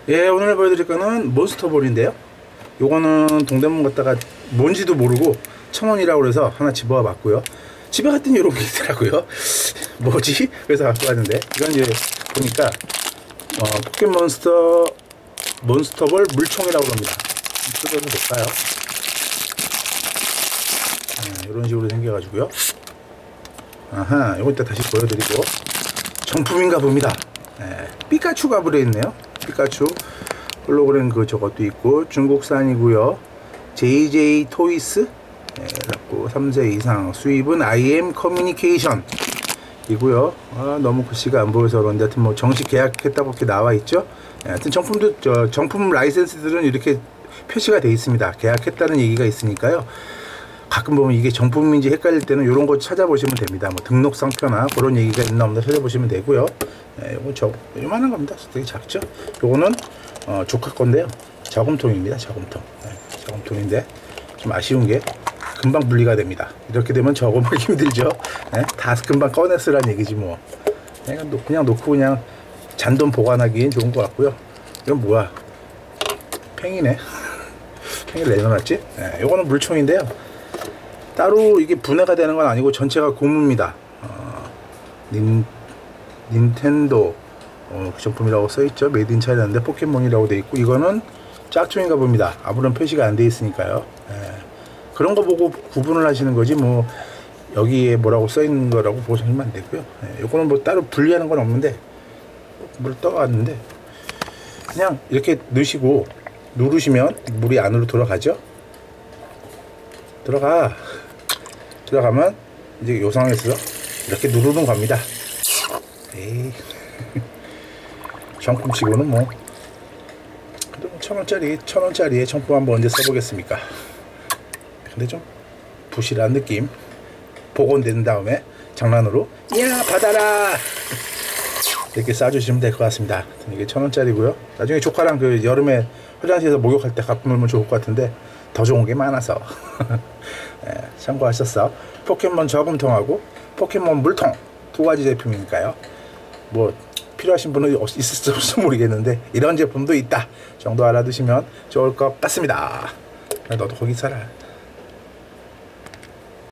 예, 오늘 보여드릴 거는 몬스터볼인데요. 요거는 동대문 갔다가 뭔지도 모르고 1,000원이라고 그래서 하나 집어와 봤고요. 집에 갔더니 이런 게 있더라고요. 뭐지? 그래서 갖고 왔는데, 이건 이제 보니까 몬스터볼 물총이라고 합니다. 뜯어서 볼까요? 이런 식으로 생겨가지고요. 아하, 이거 이따 다시 보여드리고, 정품인가 봅니다. 피카츄가 들어있네요. 피카츄 홀로그램 저것도 있고, 중국산이고요. JJ 토이스 라고 3세 이상, 수입은 IM 커뮤니케이션 이고요. 너무 글씨가 안 보여서 그런데 하여튼 뭐 정식 계약했다고 이렇게 나와 있죠. 하여튼 정품 라이센스들은 이렇게 표시가 되어 있습니다. 계약했다는 얘기가 있으니까요. 가끔 보면 이게 정품인지 헷갈릴 때는 이런 거 찾아보시면 됩니다. 뭐 등록상표나 그런 얘기가 있나 없나 찾아보시면 되고요. 요건 요만한 겁니다. 되게 작죠. 요거는 조카 건데요. 저금통입니다. 저금통. 저금통인데 좀 아쉬운 게 금방 분리가 됩니다. 이렇게 되면 저금하기 힘들죠. 다 금방 꺼내 쓰란 얘기지 뭐. 그냥 놓고 그냥 잔돈 보관하기엔 좋은 것 같고요. 이건 뭐야? 팽이네. 팽이를 내려놨지? 요거는 물총인데요. 따로 이게 분해가 되는 건 아니고 전체가 고무입니다. 닌텐도 정품이라고 써있죠. 메이드 인 차이나인데 포켓몬이라고 되어 있고, 이거는 짝퉁인가 봅니다. 아무런 표시가 안 되어 있으니까요. 그런 거 보고 구분을 하시는 거지 뭐 여기에 뭐라고 써있는 거라고 보시면 안 되고요. 요거는 뭐 따로 분리하는 건 없는데, 물 떠왔는데 그냥 이렇게 넣으시고 누르시면 물이 안으로 들어가죠. 들어가면 이제 요 상황에서 이렇게 누르는 겁니다. 에이. 정품치고는 뭐 그래도 1,000원짜리에 정품 한번 언제 써보겠습니까? 근데 좀 부실한 느낌. 복원된 다음에 장난으로 야 받아라 이렇게 싸주시면 될 것 같습니다. 이게 1,000원짜리고요 나중에 조카랑 여름에 화장실에서 목욕할 때 갖고 놀면 좋을 것 같은데 더 좋은 게 많아서 참고하셨어. 포켓몬 저금통하고 포켓몬 물통 두 가지 제품이니까요. 뭐 필요하신 분은 있을지 없을지 모르겠는데 이런 제품도 있다 정도 알아두시면 좋을 것 같습니다. 너도 거기 살아.